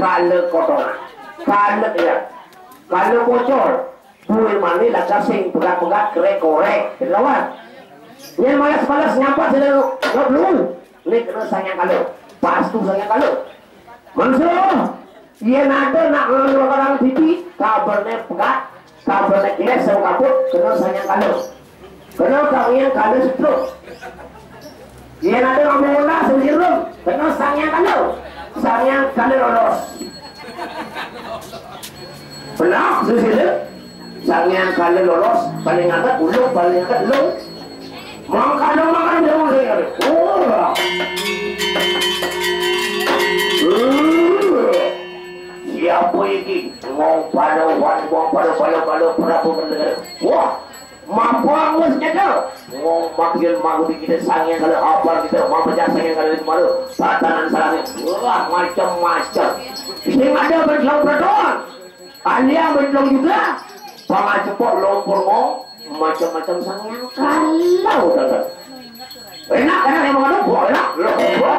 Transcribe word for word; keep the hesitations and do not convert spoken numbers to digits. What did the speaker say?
Kalau kotoran, kalau ya, kalau bocor, kue mani lah casing pegat-pegat korek-korek, lawan. Yang malas-malas nyapa selalu nggak belum. Ini kena sayang kalau, pas tu sayang kalau. Manusia, ia nada nak ngeluar orang T V, kabarnya pegat, kabarnya kira sewa kaput, kena sayang kalau. Kena kau yang kalau setruk. Ia nada ngomong mula sendiri, kena sayang kalau. Sayang kalau lolos. Benar, susila. Sayang kalau lolos, paling agak ulung, paling agak ulung. Makan makan jauh saya. Oh. Siapa ini? Mau pada wan, mau pada pada pada prabu mendengar. Wah, mampu angus kita. Mau manggil magu kita sayang kalau apa kita mau percaya sayang kalau itu malu. Patanan salahnya. Wah, macam-macam. Ini ada berlang berdoa. Alia berlang juga. Pangan cepok lompor mau. Macam-macam sang yang kalau dah